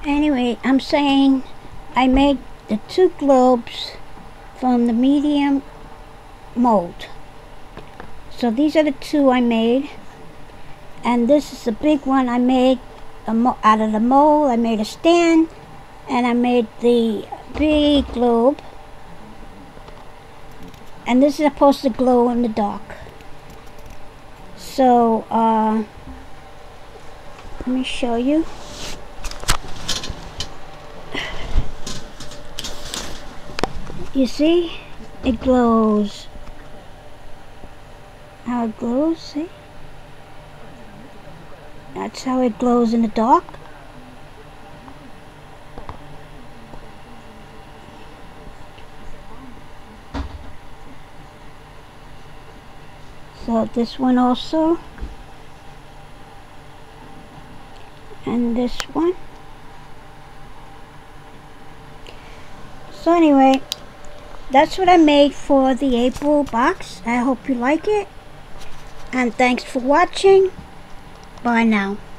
Anyway, I'm saying I made the 2 globes from the medium mold. So these are the 2 I made, and this is the big one I made out of the mold. I made a stand, and I made the big globe, and this is supposed to glow in the dark. So let me show you. You see, it glows. How it glows, see? That's how it glows in the dark. So this one also. And this one. So anyway, that's what I made for the April box. I hope you like it. And thanks for watching. Bye now.